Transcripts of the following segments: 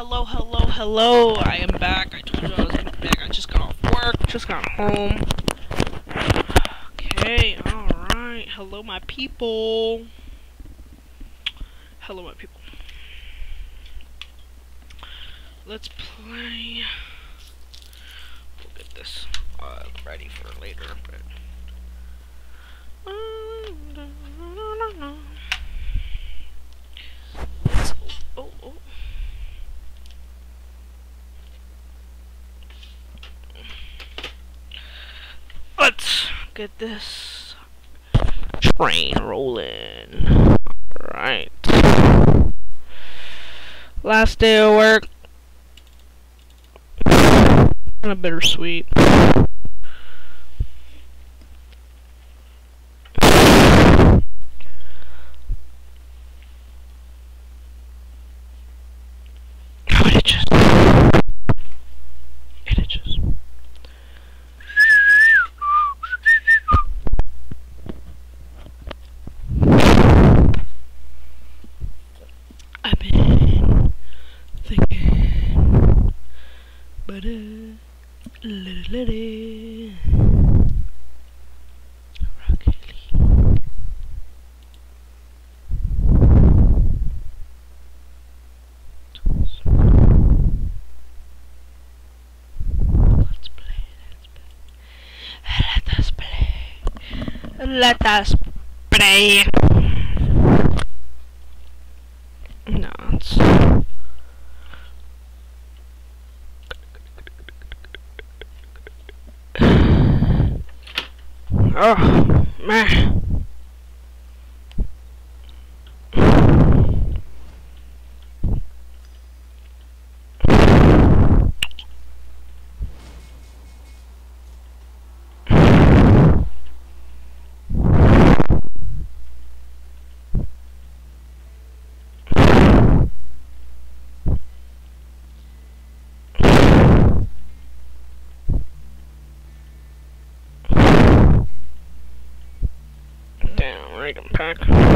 hello. I am back. I told you I was gonna be back. I just got off work, just got home. Okay, alright. Hello, my people. Hello, my people. Let's play. We'll get this ready for later, but. Oh. Let's get this train rolling. Alright. Last day of work. Kinda bittersweet. I've been thinking, but Rocket League. Let us play. No, it's oh man. Damn, random pack.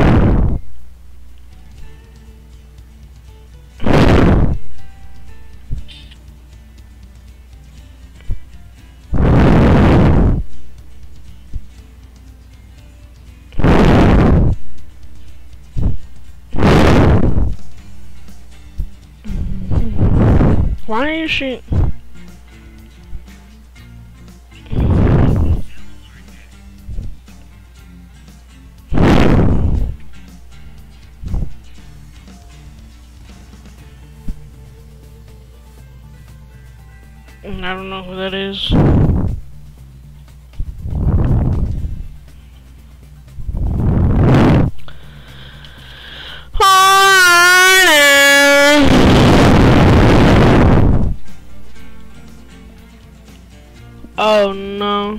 Why is she? I don't know who that is. Oh no.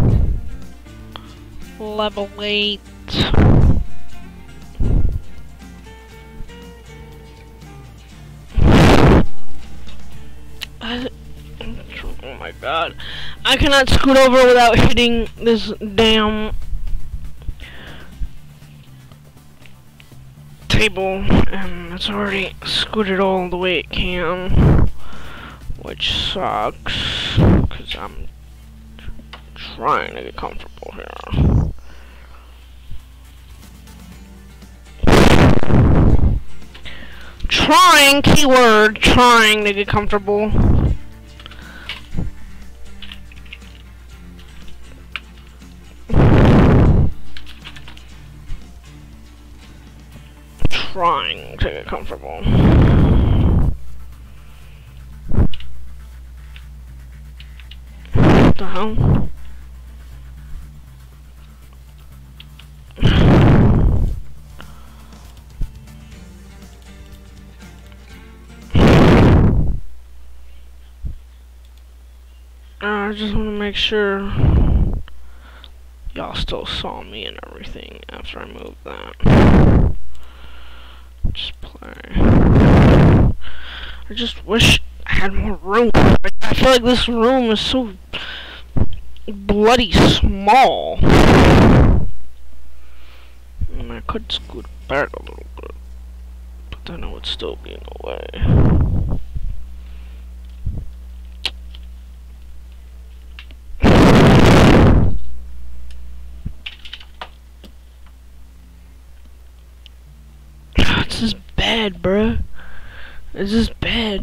Level 8. Oh my god. I cannot scoot over without hitting this damn table, and it's already scooted all the way it can, which sucks, because I'm trying to get comfortable here. Trying, keyword, trying to get comfortable. Trying to get comfortable. What the hell? I just want to make sure y'all still saw me and everything after I moved that. Just play. I just wish I had more room. I feel like this room is so bloody small. And I could scoot back a little bit, but then it would still be in the way. bad, bruh. It's just bad.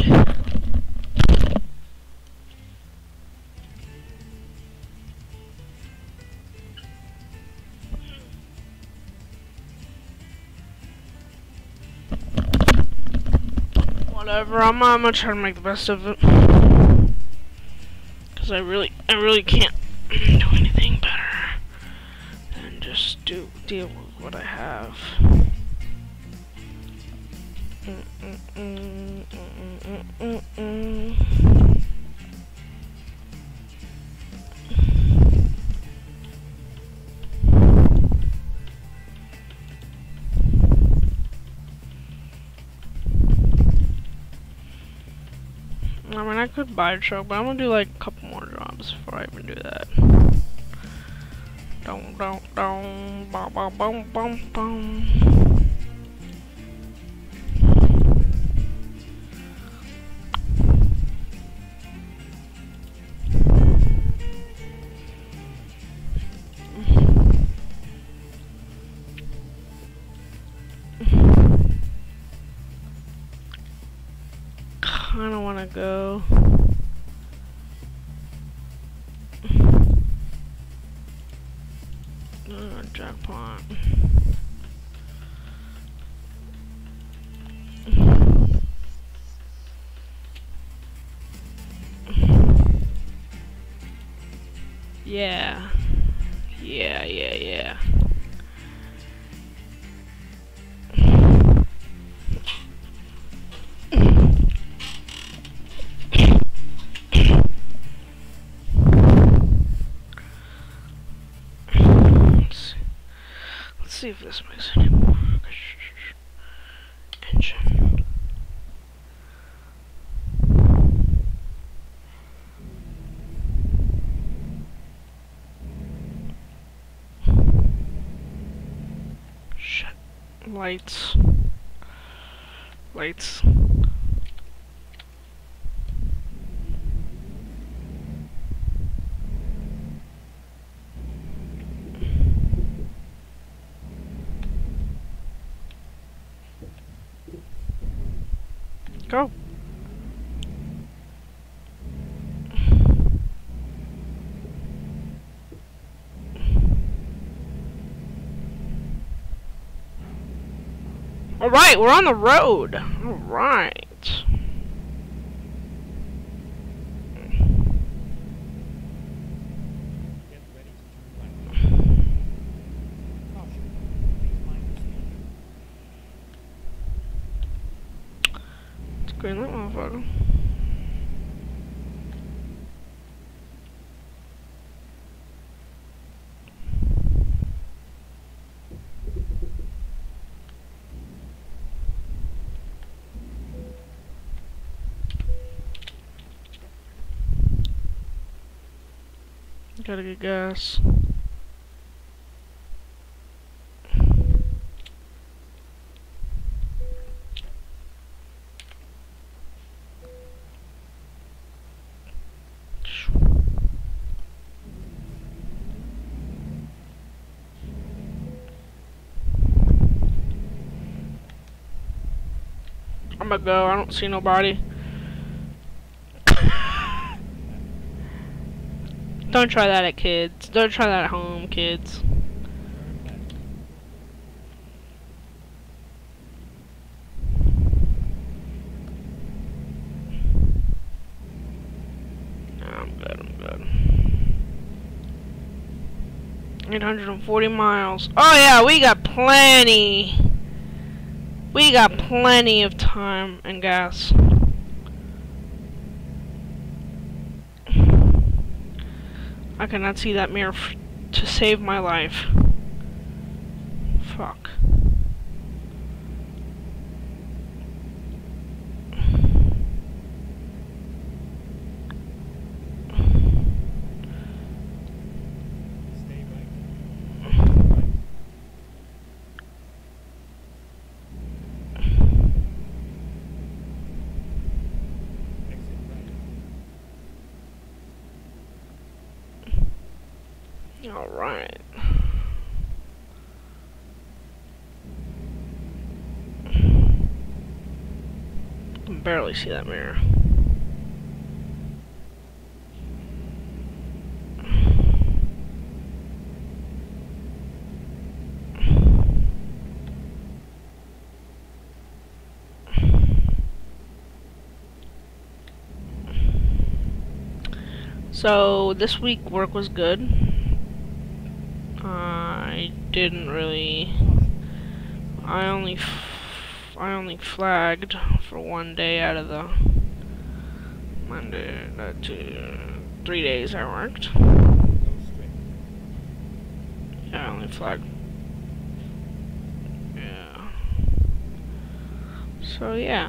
Whatever, I'm gonna try to make the best of it. Cause I really can't do anything better than just deal with what I have. I mean, I could buy a truck, but I'm gonna do like a couple more jobs before I even do that. Dum dum dum, bum bum bum bum bum. Kinda wanna go. Jackpot. Yeah. Yeah. Let's see if this makes any more. Engine. Shit. Lights. Go. Alright, we're on the road. Alright. It's green light, motherfucker. Gotta get gas. I'm gonna go, I don't see nobody. Don't try that at kids. Don't try that at home, kids. I'm good. 840 miles. Oh yeah, we got plenty. We got plenty of time and gas. I cannot see that mirror to save my life. Fuck. All right. barely see that mirror. So this week work was good. I didn't really. I only flagged for 1 day out of the Monday, 3 days I worked. Yeah, I only flagged. Yeah. So yeah,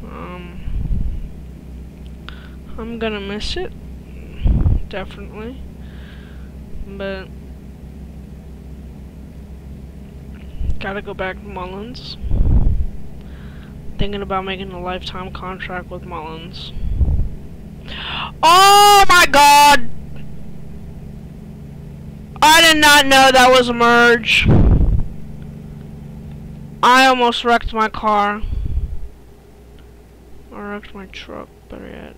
I'm gonna miss it, definitely, but gotta go back to Mullins. Thinking about making a lifetime contract with Mullins. Oh my god! I did not know that was a merge. I almost wrecked my car. Or wrecked my truck, better yet.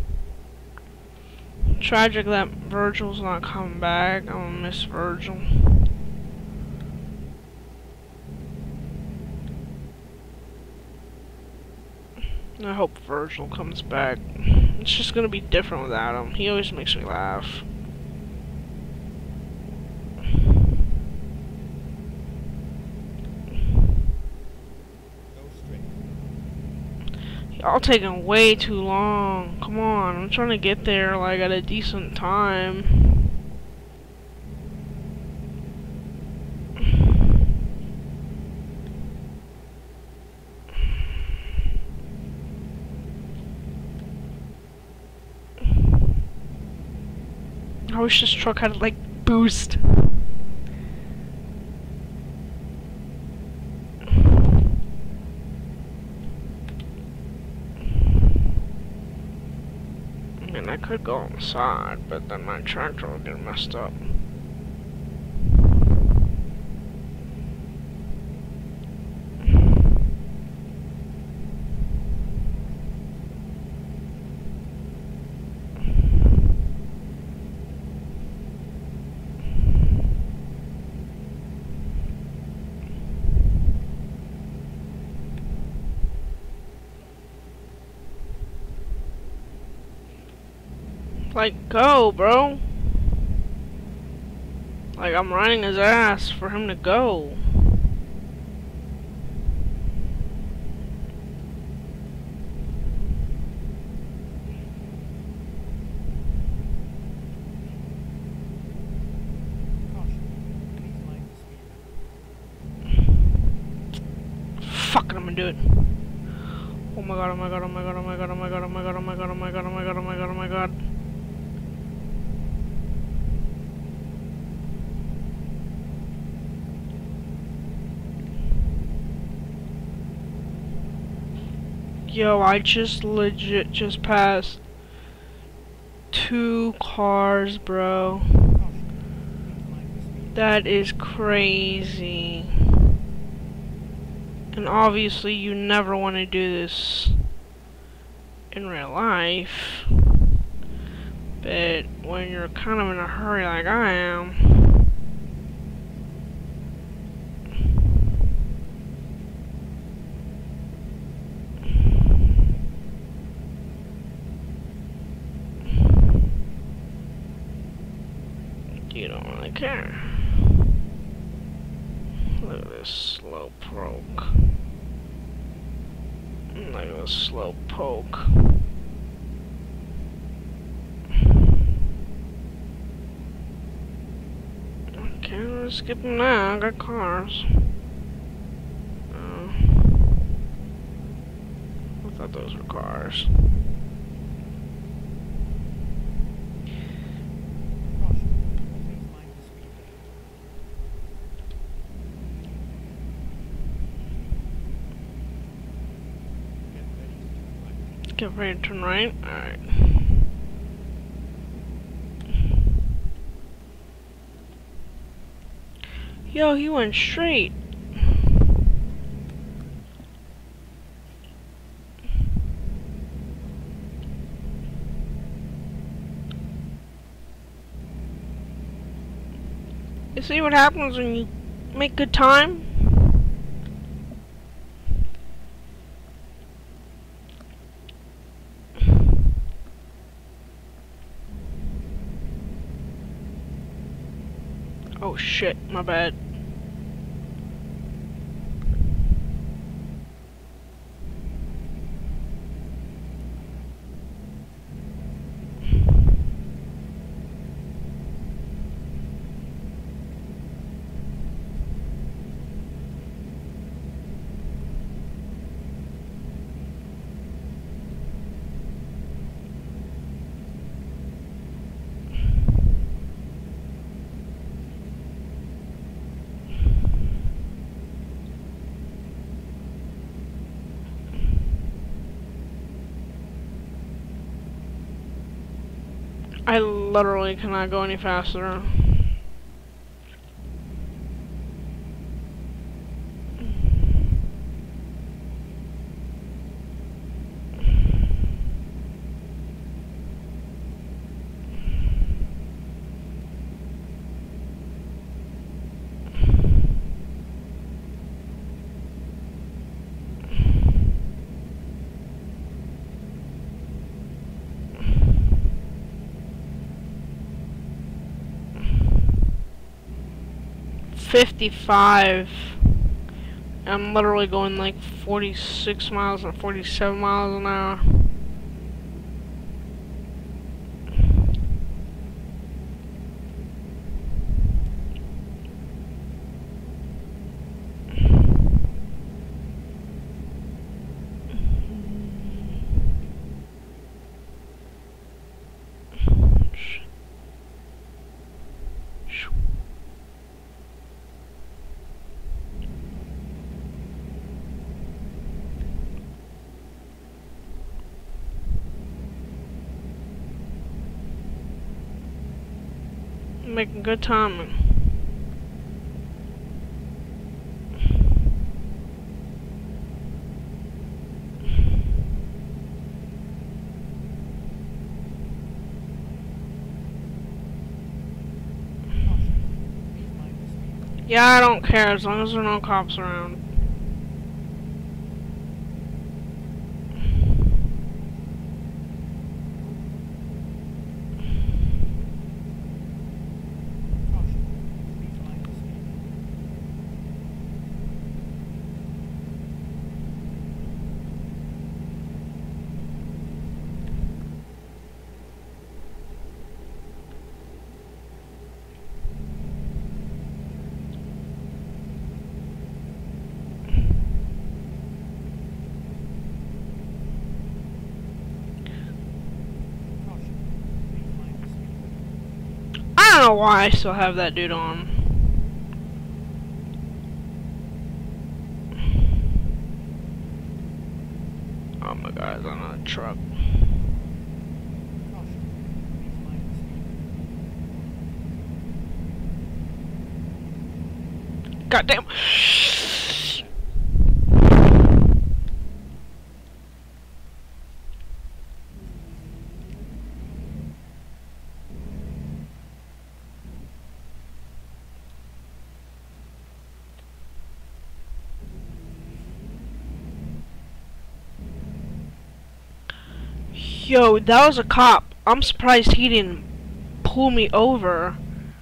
Tragic that Virgil's not coming back. I'm gonna miss Virgil. I hope Virgil comes back. It's just gonna be different without him. He always makes me laugh. Y'all taking way too long. Come on, I'm trying to get there like at a decent time. I wish this truck had like boost. I mean, I could go on the side, but then my tractor would get messed up. Like, go, bro. Like, I'm riding his ass for him to go. Fuck it, I'm gonna do it. Oh my god, oh my god, oh my god, oh my god, oh my god, oh my god, oh my god, oh my god, oh my god, oh my god, oh my god. Yo, I just legit just passed 2 cars, bro. That is crazy. And obviously you never want to do this in real life. But when you're kind of in a hurry like I am, you don't really care. Look at this slow poke. Look at this slow poke. Okay, let's skip them now. I got cars. I thought those were cars. Get ready to turn right. Alright. Yo, he went straight. see what happens when you make good time? Oh shit, my bad. I literally cannot go any faster. $55. I'm literally going like 46 miles or 47 miles an hour. Making good timing. Yeah, I don't care as long as there are no cops around. I don't know why I still have that dude on. Oh my god, it's on a truck. Goddamn. Yo, that was a cop. I'm surprised he didn't pull me over.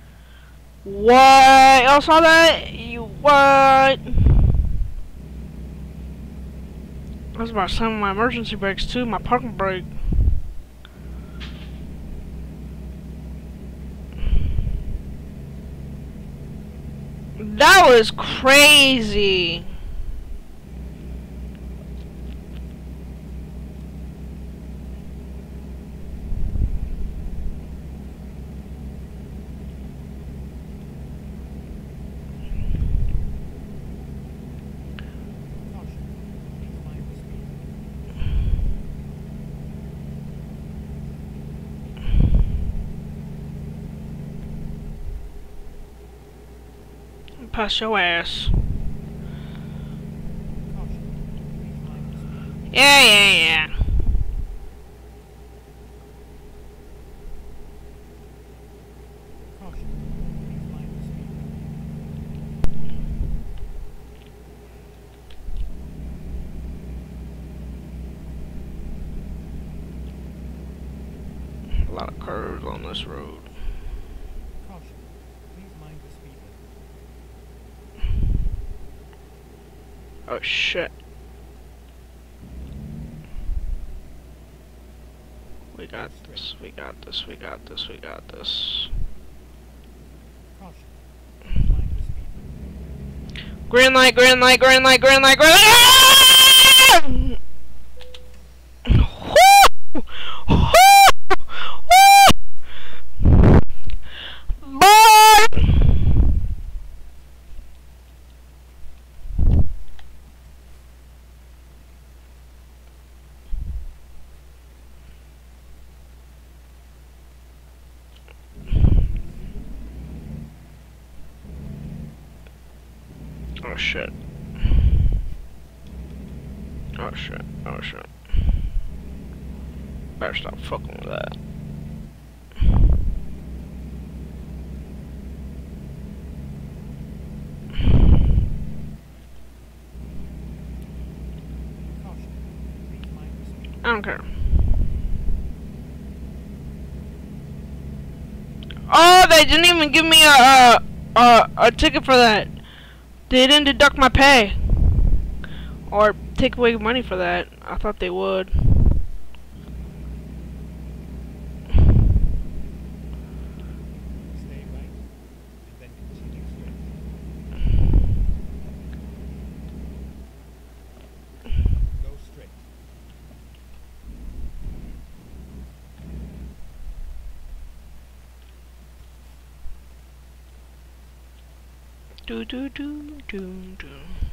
What? Y'all saw that? You what? I was about to slam my emergency brakes too, my parking brake. That was crazy. Pass your ass. Yeah. a lot of curves on this road. Caution. Please mind the speed limit. Oh shit. We got this, we got this, we got this, we got this. Caution. Please mind the speed limit. Green light, green light, green light, green light, green light! Woo! Woo! Woo! Bye! Oh shit. Oh shit. Oh shit. Better stop fucking with that. Caution. Please mind the speed limit. I don't care. Oh, they didn't even give me a ticket for that. They didn't deduct my pay or take away money for that. I thought they would. Stay right, and then continue straight. Go straight. Do do do do do.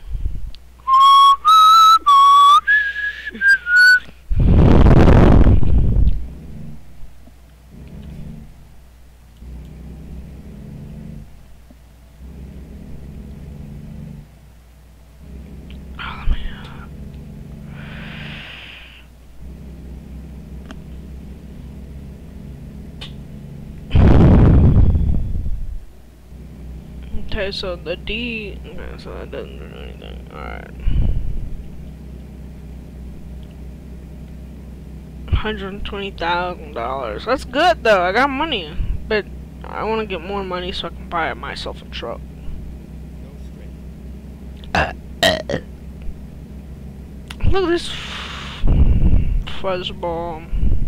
Okay, so the D, okay, so that doesn't do anything. Alright. $120,000. That's good though. I got money, but I want to get more money so I can buy myself a truck. Go straight. Look at this fuzzball.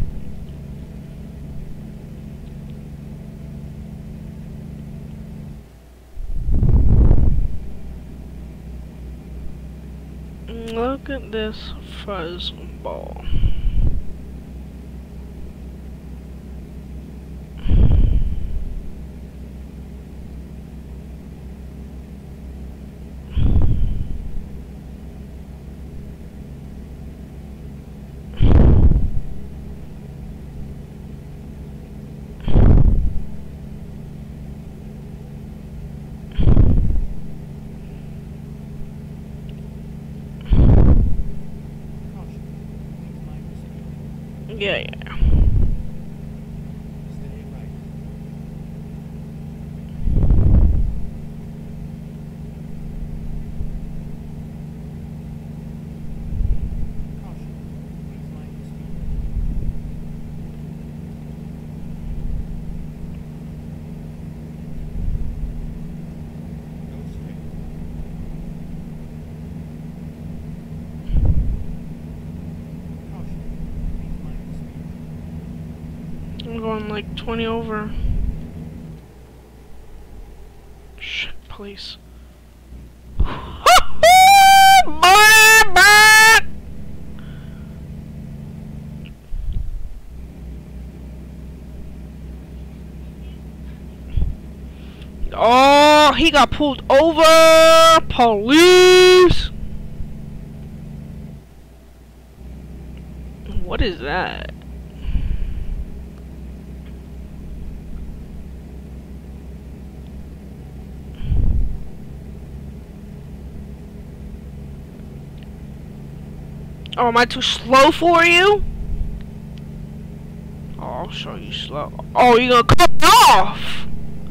Look at this fuzzball. Caution. Please mind the speed limit. Yeah. Stay right. Caution. Please mind the speed limit. Go straight. Caution. Please mind the speed limit. I'm going like 20 over. Shit, please. Oh, he got pulled over. Police. What is that? Oh, am I too slow for you? Oh, I'll show you slow. Oh, you gonna cut me off?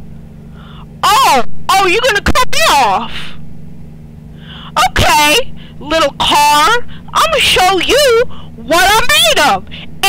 Oh, you're gonna cut me off? Okay, little car. I'm gonna show you what I'm made of.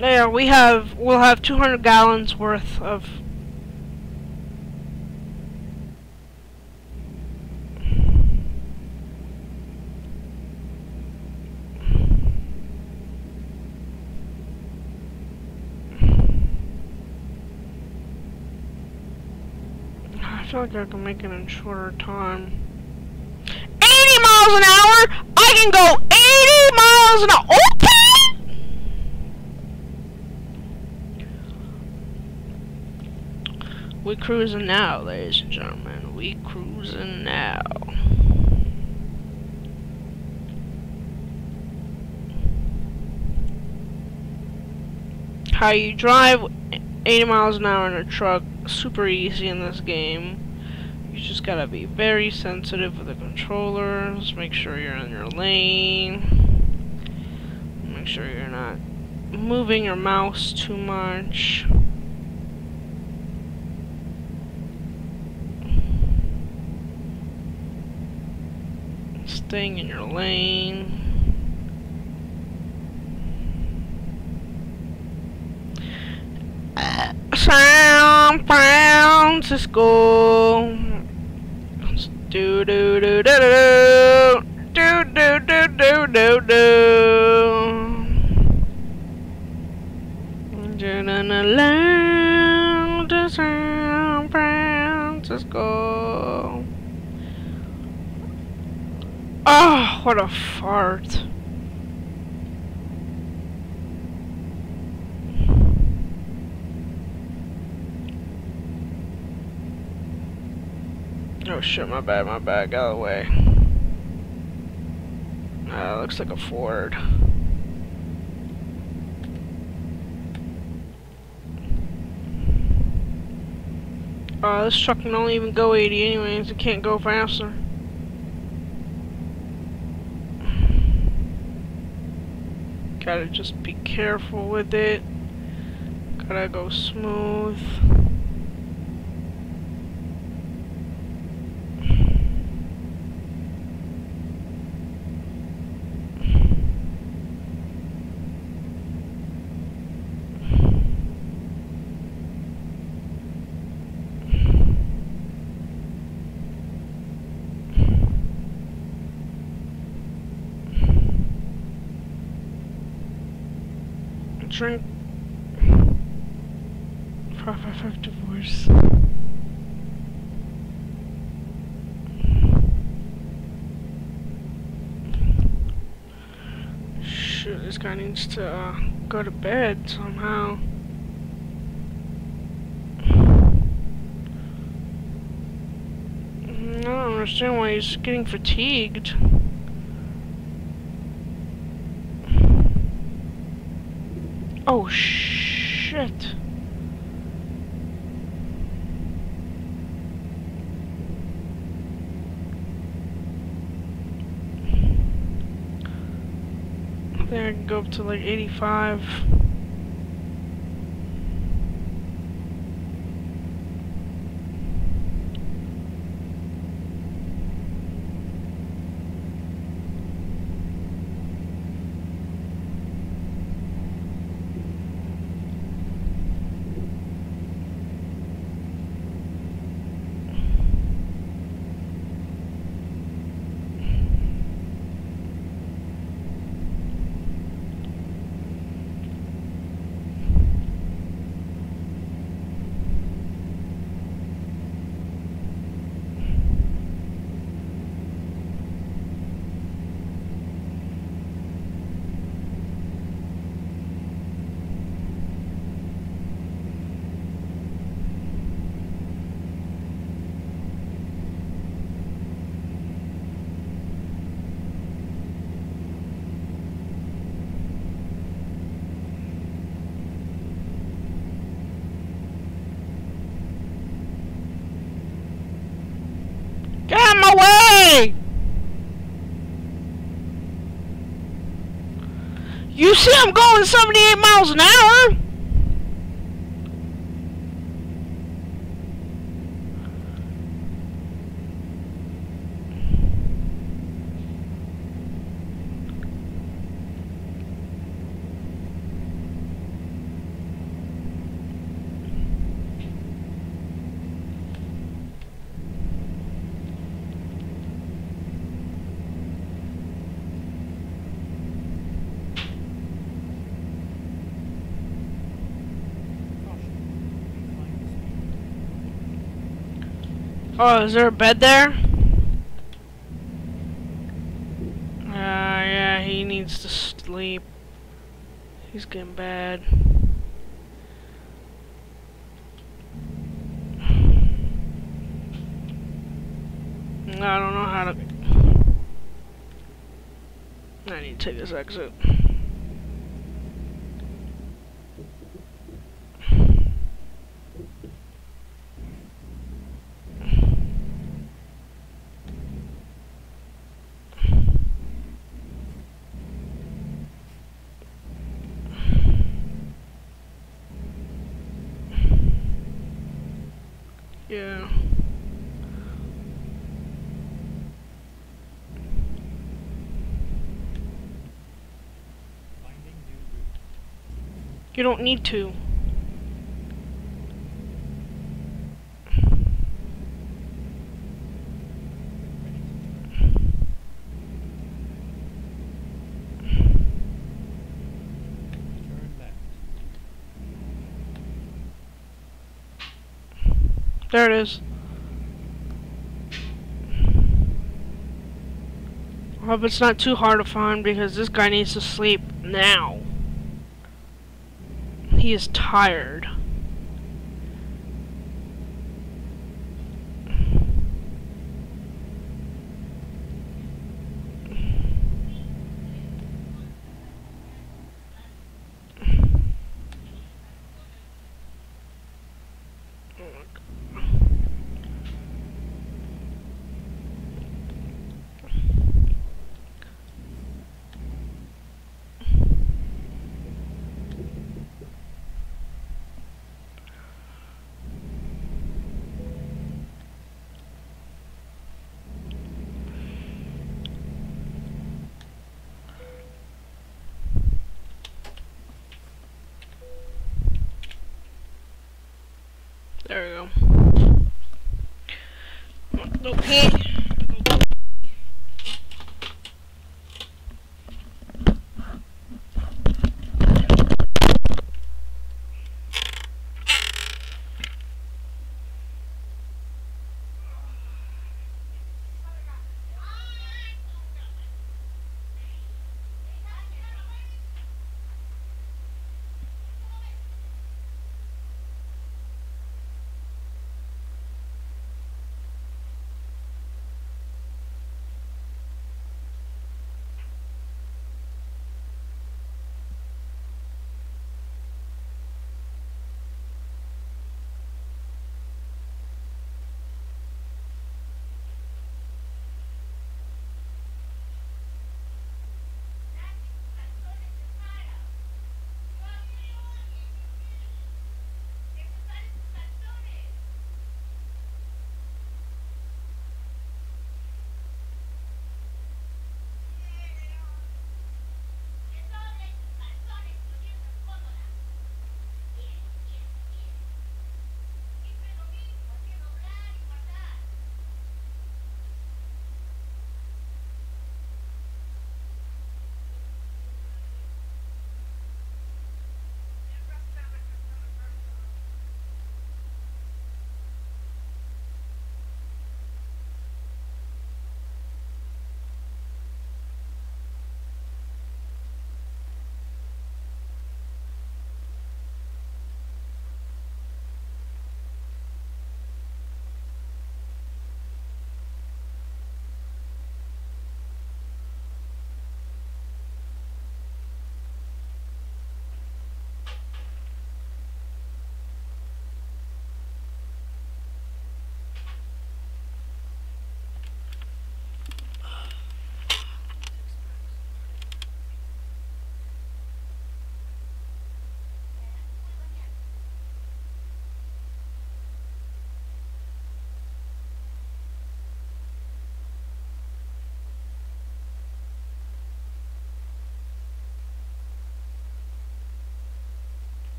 Yeah, we'll have 200 gallons worth of. I feel like I can make it in shorter time. 80 miles an hour? I can go 80 miles an hour. Okay! We cruising now, ladies and gentlemen. We cruising now. How you drive 80 miles an hour in a truck, super easy in this game. You just gotta be very sensitive with the controllers, make sure you're in your lane, make sure you're not moving your mouse too much. Staying in your lane. San Francisco. Do do do do do do do do do do do. To San Francisco. Oh, what a fart. Oh shit, my bad, get out of the way. Looks like a Ford. This truck can only even go 80 anyways, it can't go faster. Gotta just be careful with it. Gotta go smooth. Drink 555 divorce. Shoot, this guy needs to go to bed somehow. I don't understand why he's getting fatigued. Oh shit. I think I can go up to like 85. Get out of my way! You see I'm going 78 miles an hour? Oh, is there a bed there? Yeah, he needs to sleep. He's getting bad. I don't know how to... I need to take this exit. Yeah. Finding new route. You don't need to. Ready to turn. Turn left. There it is. I hope it's not too hard to find because this guy needs to sleep now. He is tired. There we go. Okay.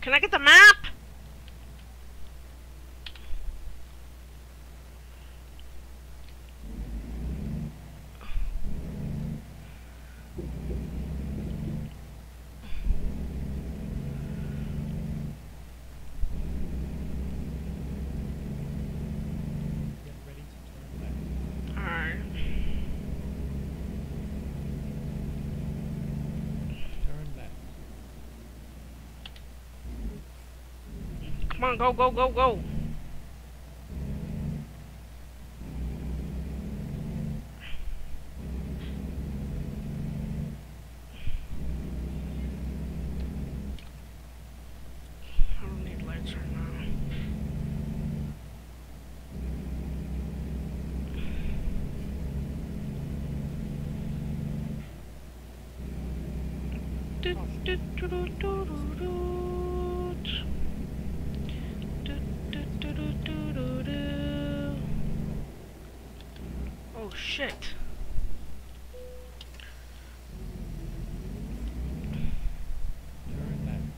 Can I get the map? Get ready to turn left. Alright. Turn left. Come on, go, go, go, go. I don't need lights right now. Do, do, do, do, do, do, do. Do, do, do, do, do, do, do. Oh shit. Turn left.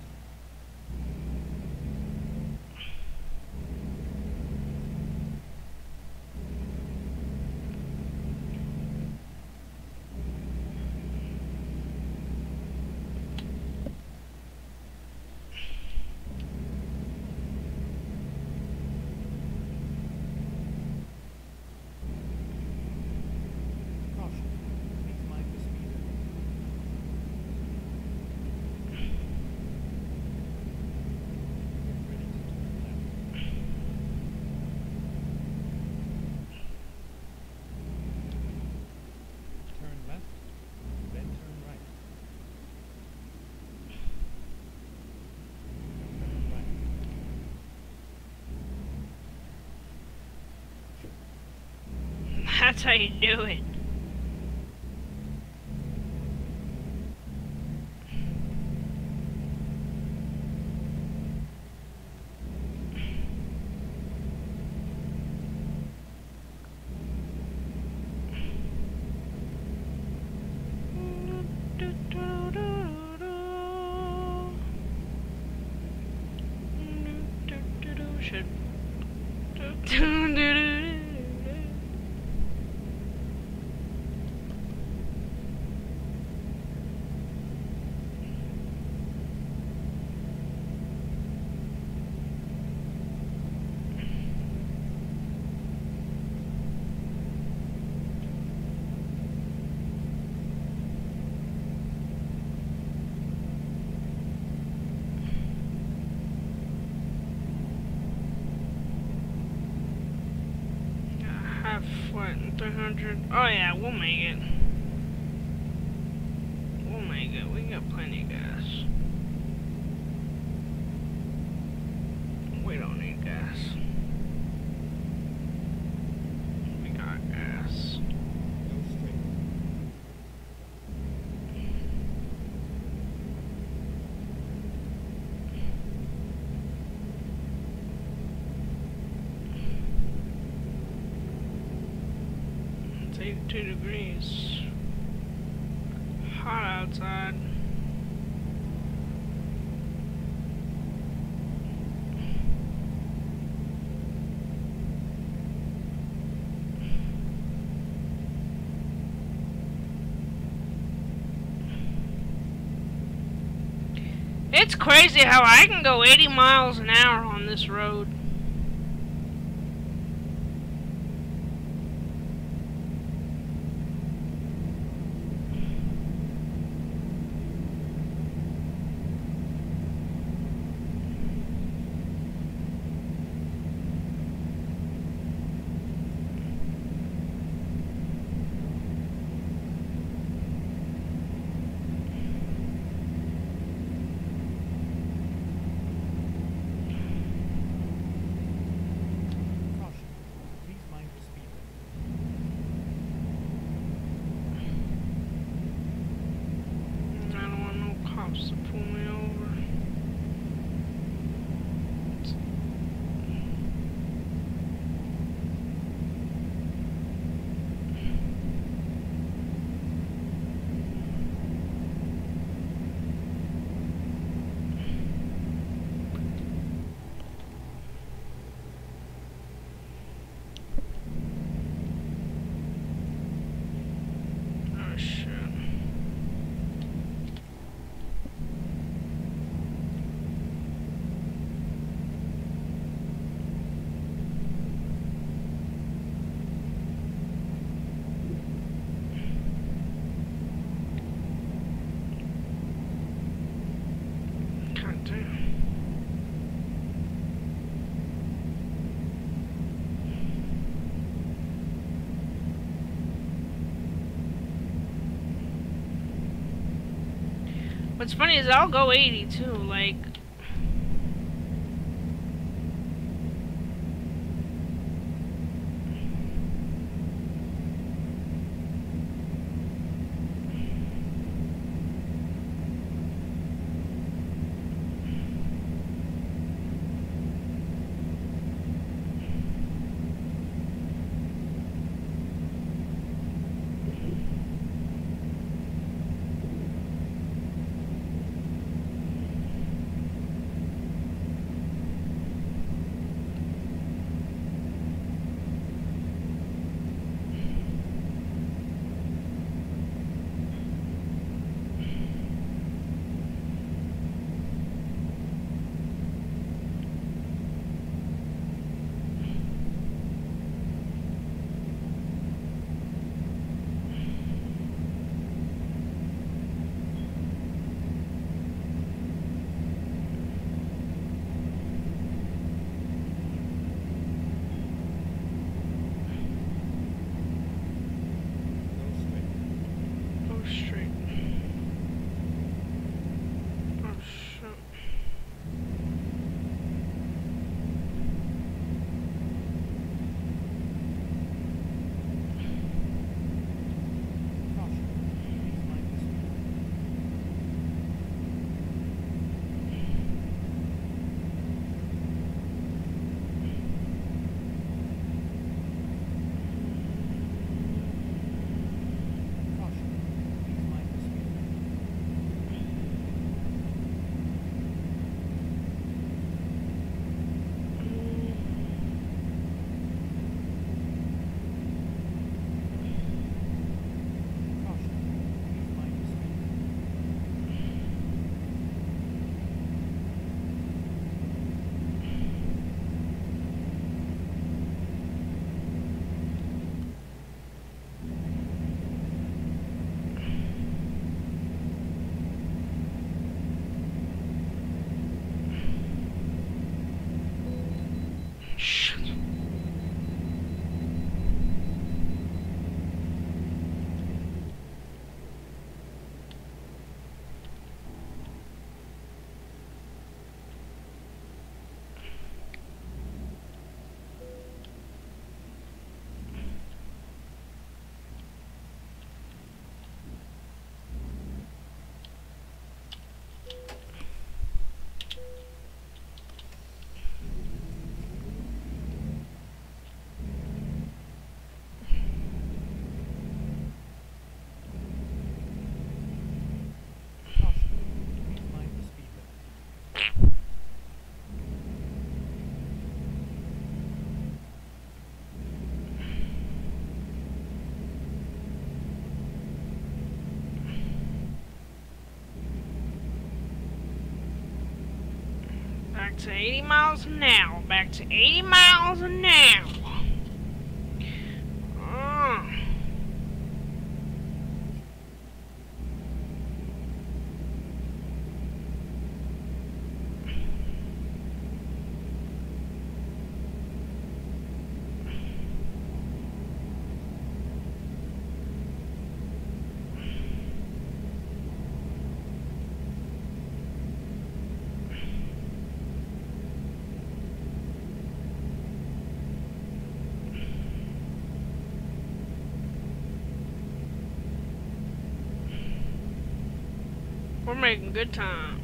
Caution. Please mind the speed limit. Get ready to turn left. Turn left, then turn right. Turn right. That's how you do it. Should. Have what? 300. Oh yeah, we'll make it. We'll make it. We got plenty of gas. We don't need gas. We got gas. Go straight. It's 82 degrees. Hot outside. It's crazy how I can go 80 miles an hour on this road. Caution. Please mind the speed limit. I don't want no cops to pull me over. What's funny is I'll go 80 too, like. Go straight. Go straight. Oh shit. Caution. Please mind the speed. Caution. Please mind the speed. Caution. Please mind the speed. Shit. Caution. Please mind the speed limit. Back to 80 miles an hour. Back to 80 miles an hour. We're making good time.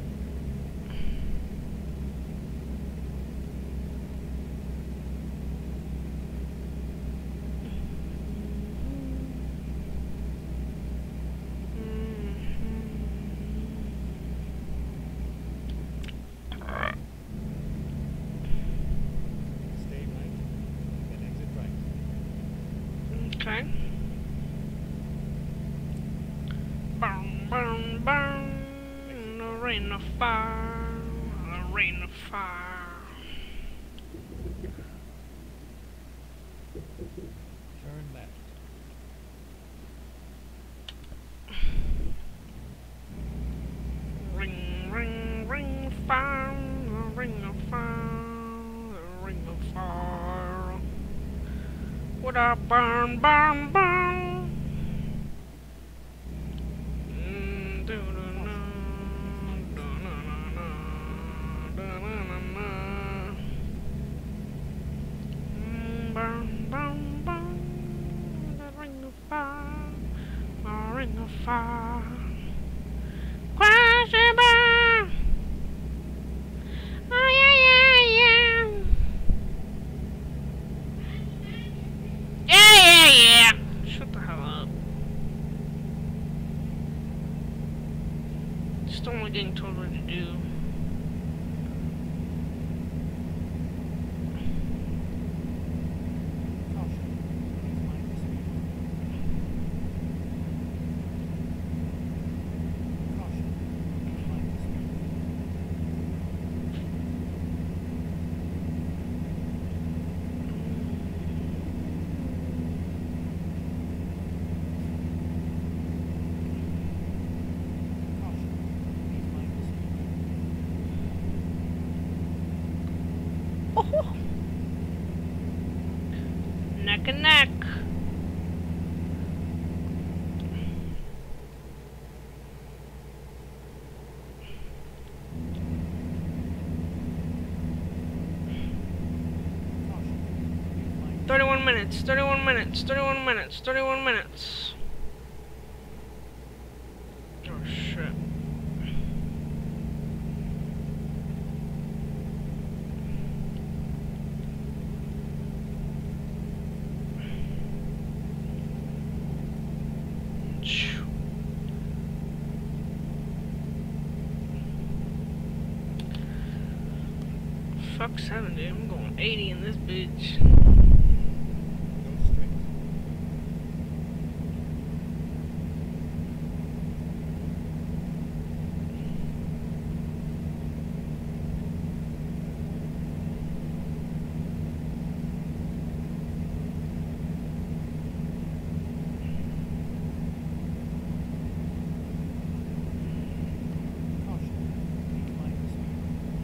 Stay right, then exit right. Okay. Boom, boom, boom. The rain of fire. The rain of fire. Turn left. Ring, ring, ring of fire. The ring of fire. The ring of fire. What a burn, burn, burn. far. Crash and burn. Oh yeah, yeah, yeah. Yeah, yeah, yeah. Shut the hell up. Just only getting told what to do. Oh. Neck and neck. Caution. 31 minutes, 31 minutes, 31 minutes, 31 minutes. Oh shit. Fuck 70, I'm going 80 in this bitch. Go straight. Caution. Incline to speed.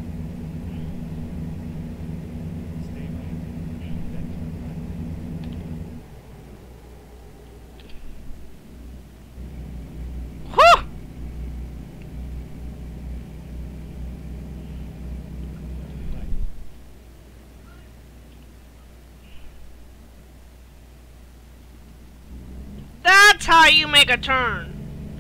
Stay right. Then turn right. Huh! Right. That's how you make a turn.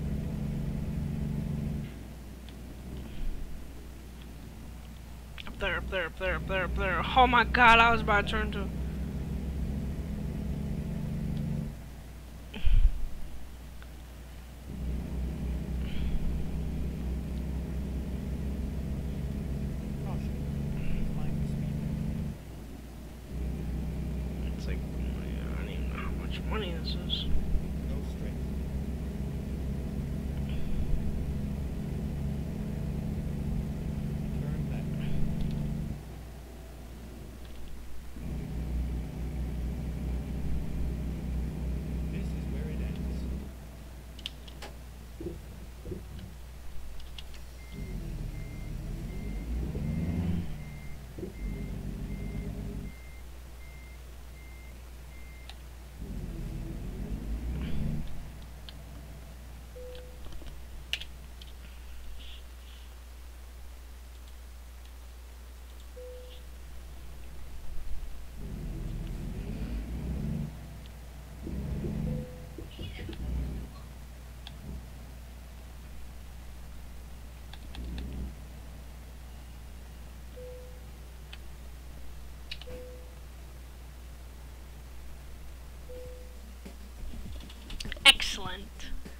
Up there, up there, up there, up there, up there. Oh my god, I was about to turn to. Caution. Incline to speed. It's like, I don't even know how much money this is. Go straight. Turn left. This is where it ends. Excellent.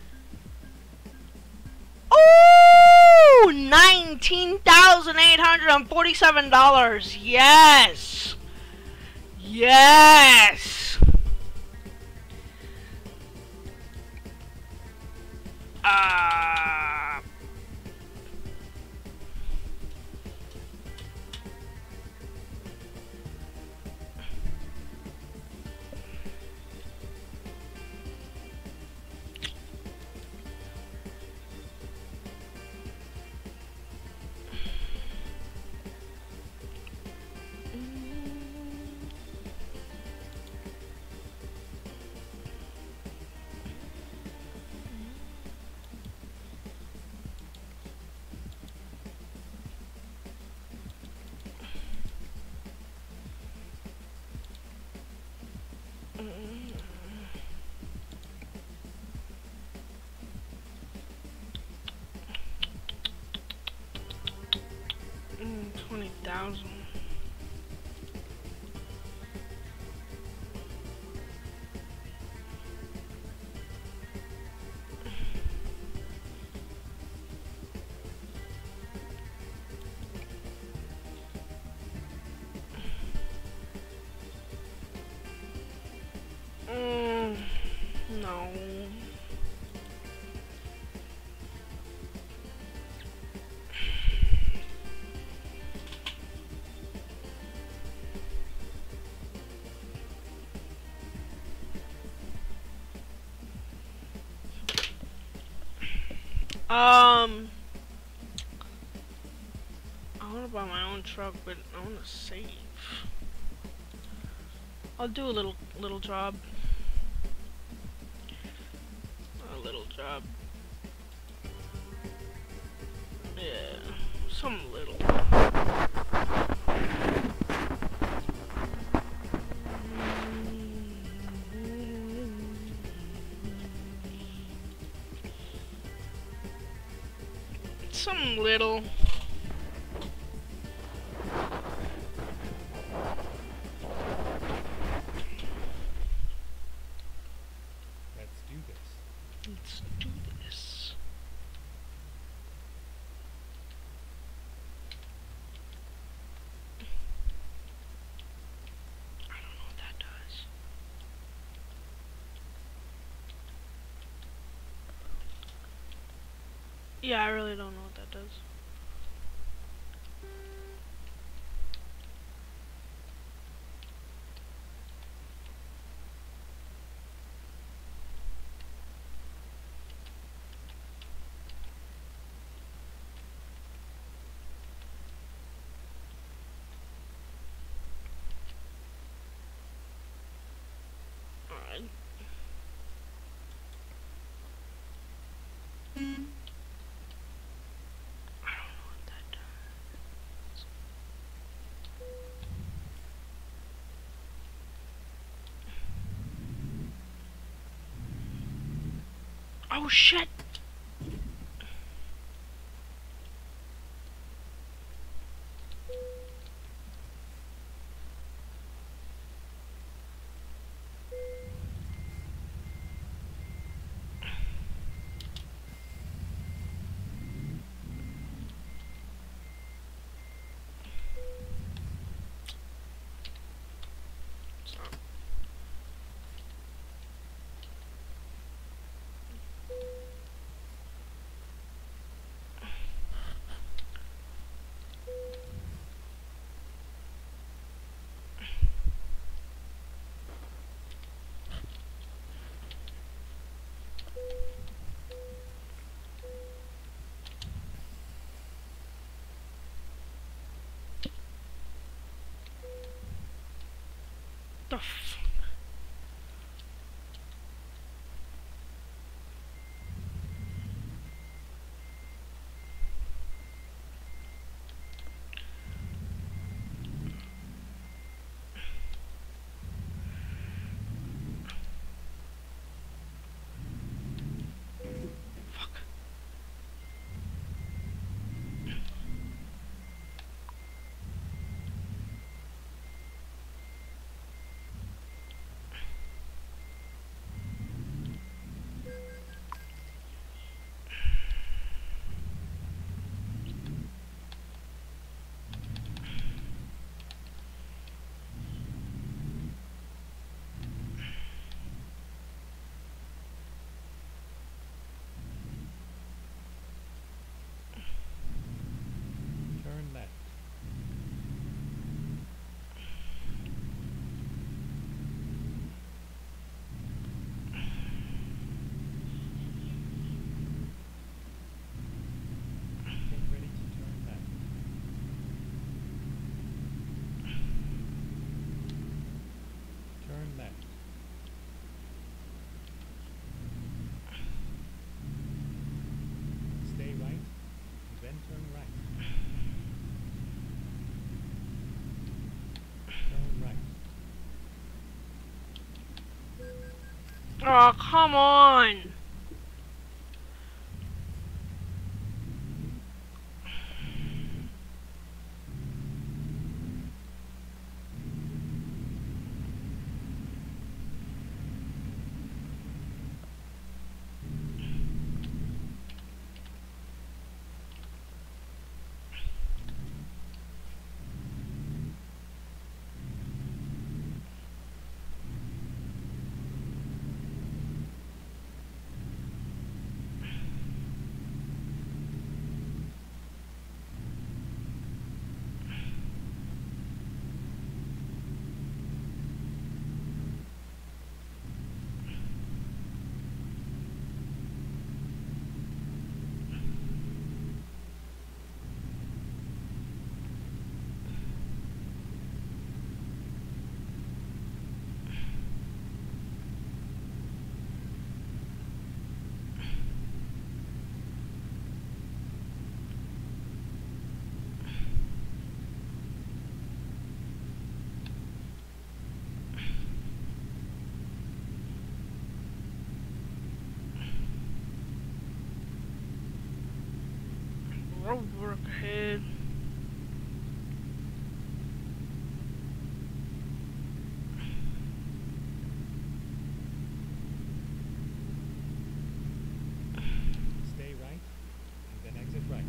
Oh, $19,847. Yes. Yes. Uh. 20,000. No. I wanna buy my own truck, but I wanna save. I'll do a little job. A little job. Yeah, some little. Some little. Let's do this. Let's do this. I don't know what that does. Yeah, I really don't know what that does. Alright. I don't know what that does. Oh shit! The f. Fuck. Turn left. Get ready to turn left. Turn left. Stay right, then turn right. Turn right. Oh, come on! roadwork ahead. Stay right, and then exit right.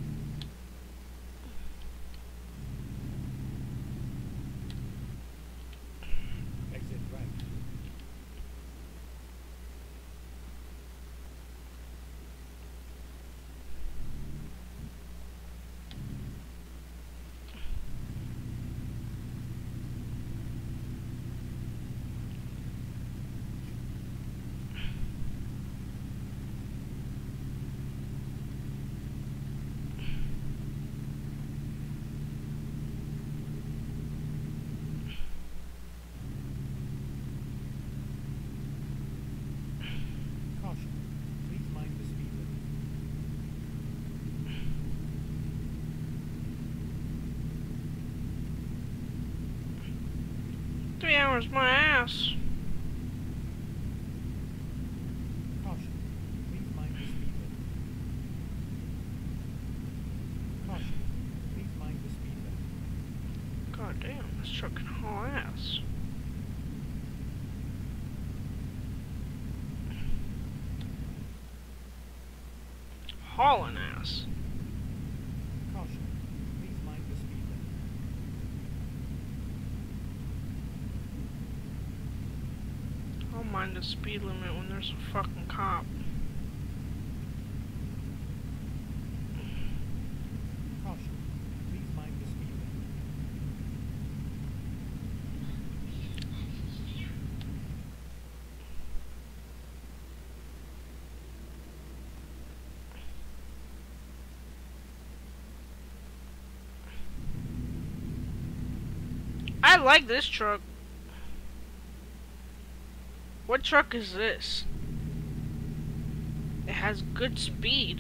Exit right. Caution. Please mind the speed limit. 3 hours my ass. Caution. Please mind the speed limit. Caution. Please mind the speed limit. God damn, this truck can haul ass. Hauling ass. Caution. Please mind the speed limit. I'll mind the speed limit when there's a fucking cop. Caution. Please mind the speed limit. I like this truck. What truck is this? It has good speed.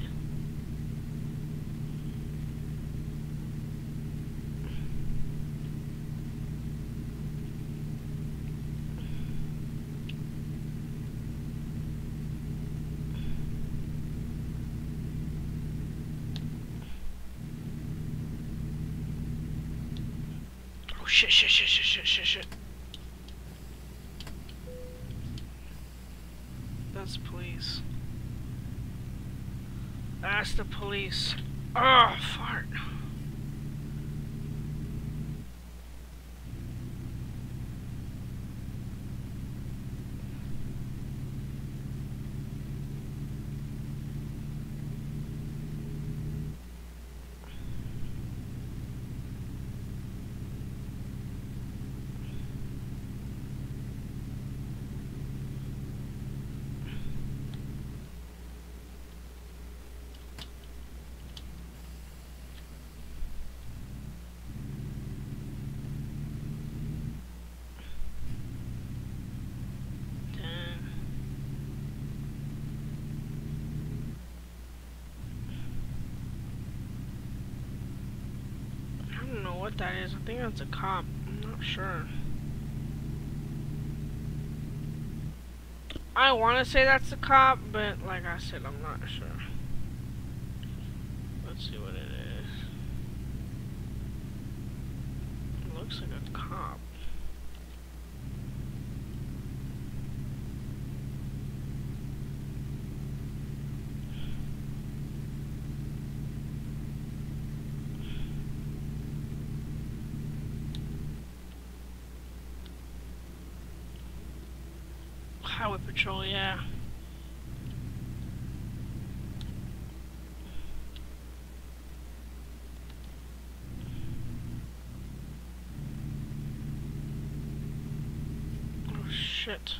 Oh shit, shit, shit, shit, shit, shit, shit. That's police. That's the police. Oh, fart. I don't know what that is. I think that's a cop. I'm not sure. I want to say that's a cop, but like I said, I'm not sure. Let's see what it is. It looks like a cop. Highway patrol, yeah. Oh shit.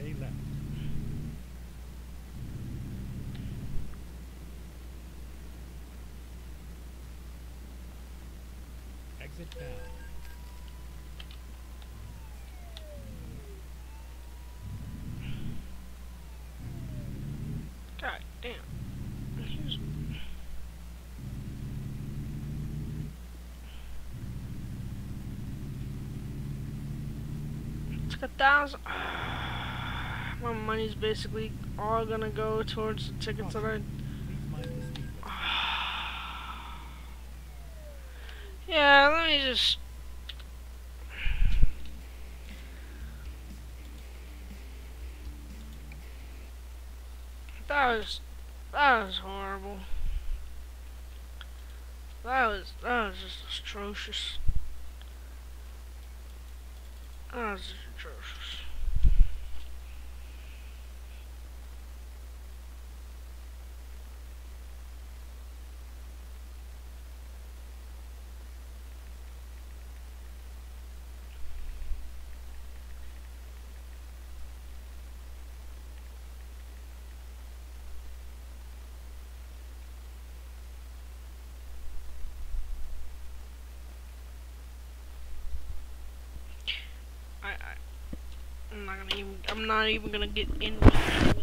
Stay left. Exit now. God damn. Here's it's like 1,000. My money's basically all gonna go towards the tickets that I. Please mind the speed limit. Yeah, let me just. That was horrible. That was just atrocious. That was just atrocious. I'm not even gonna get in with her.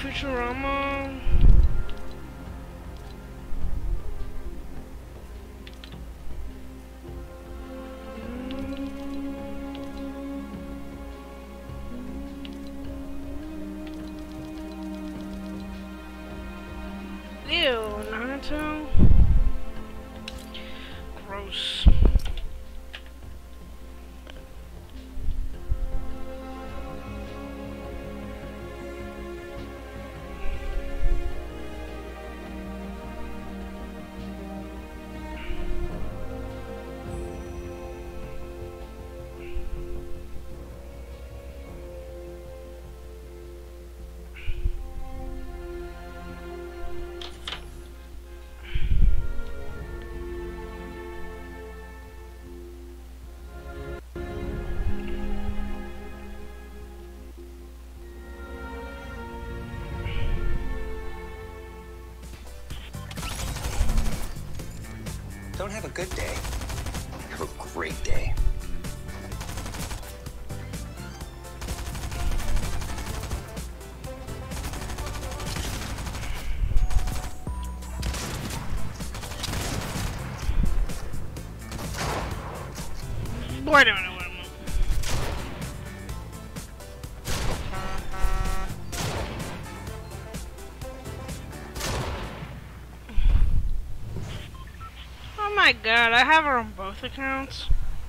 Futurama. Ew, Naruto. Gross. Don't have a good day. Have a great day. Wait a minute, wait a minute. Oh my god, I have her on both accounts.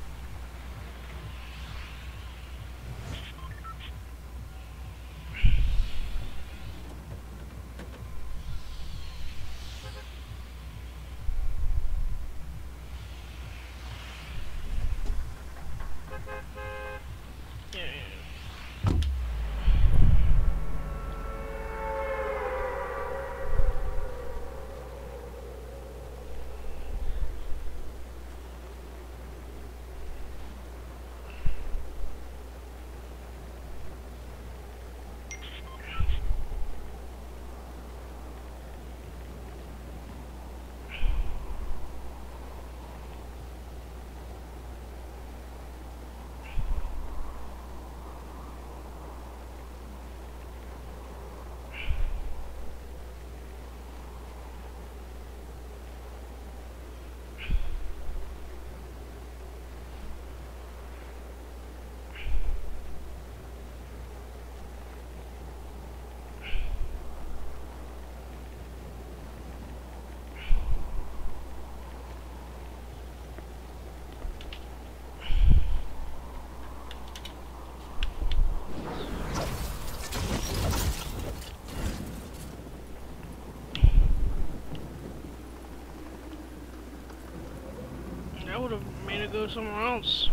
That would have made it go somewhere else.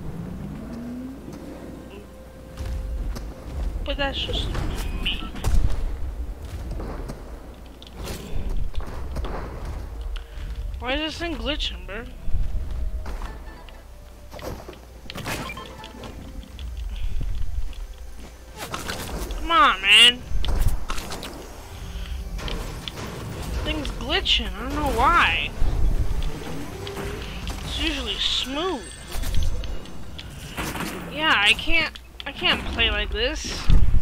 But that's just me. Why is this thing glitching, bro? Come on, man. Thing's glitching. I don't know why. It's usually smooth. Yeah, I can't play like this.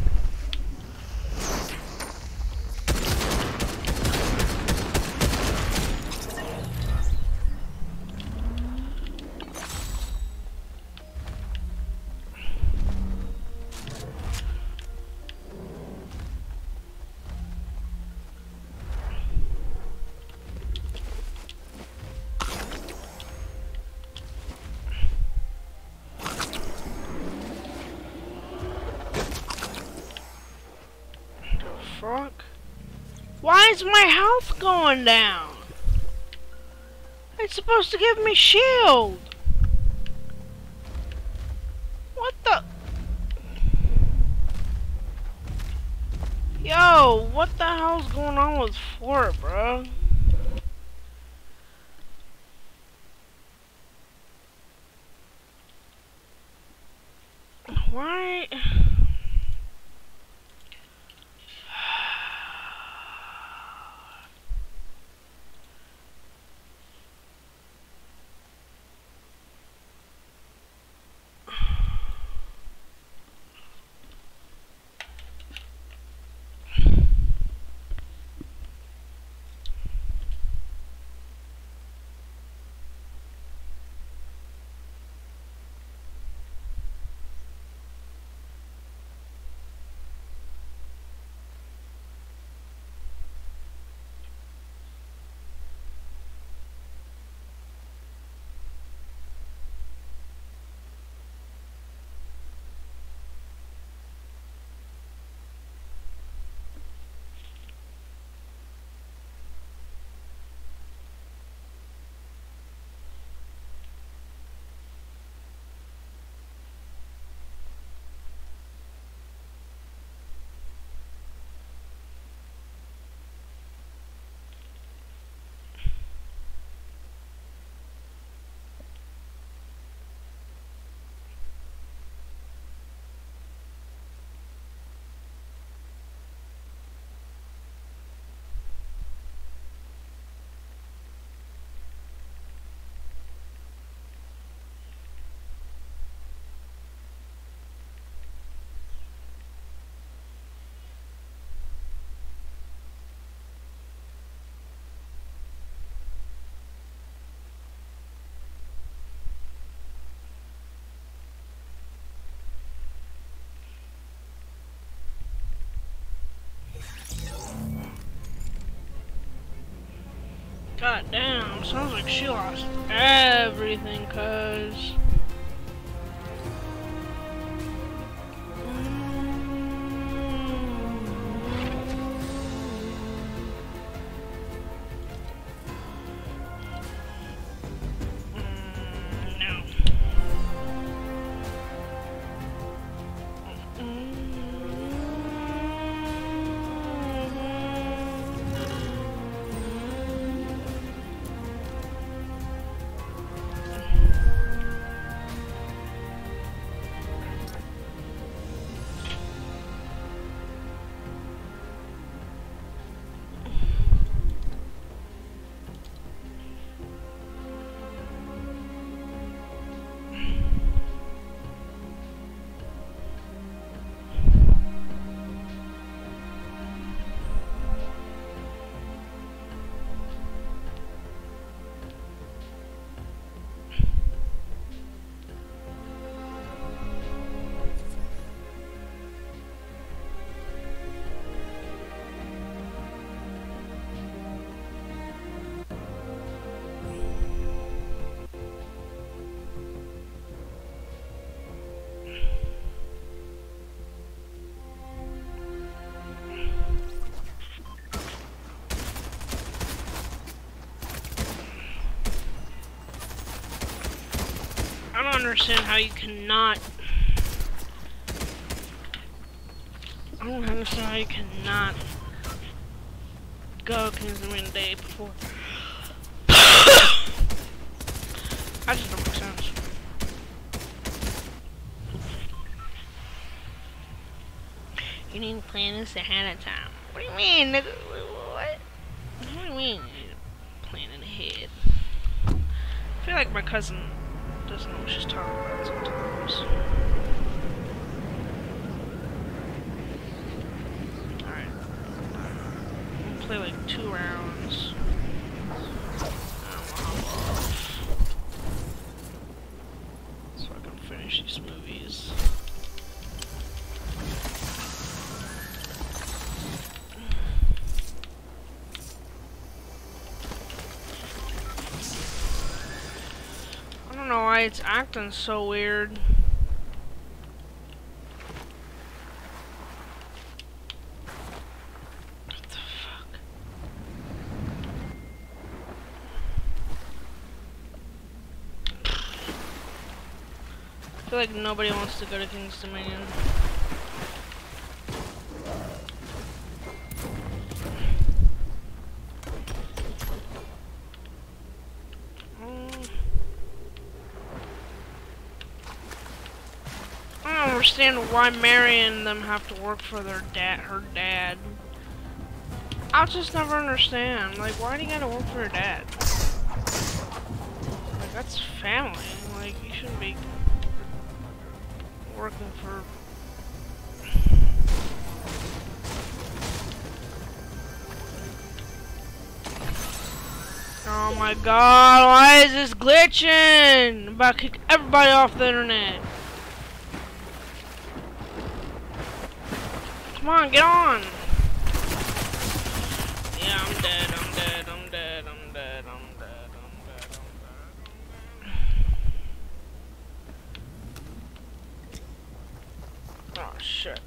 Fuck. Why is my health going down? It's supposed to give me shield. What the? Yo, what the hell's going on with Fort, bro? Why? God damn, sounds like she lost everything, cuz. No. I don't understand how you cannot. I don't understand how you cannot go consume a day before. That just don't make sense. You need to plan this ahead of time. What do you mean, nigga? What? What do you mean you need to plan it ahead? I feel like my cousin doesn't know what she's talking about sometimes. Alright. We'll play like 2 rounds. So I can finish these movies. I don't know why it's acting so weird. What the fuck? I feel like nobody wants to go to King's Dominion. I don't understand why Mary and them have to work for their her dad. I'll just never understand. Like, why do you gotta work for your dad? Like, that's family. Like, you shouldn't be working for. Oh my god, why is this glitching? I'm about to kick everybody off the internet. Come on, get on! Yeah, I'm dead, I'm dead, I'm dead, I'm dead, I'm dead, I'm dead, I'm dead. Oh shit.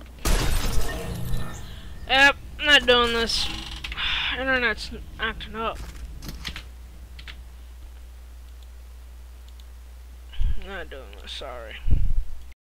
Yep, I'm not doing this. Internet's acting up. I'm not doing this, sorry.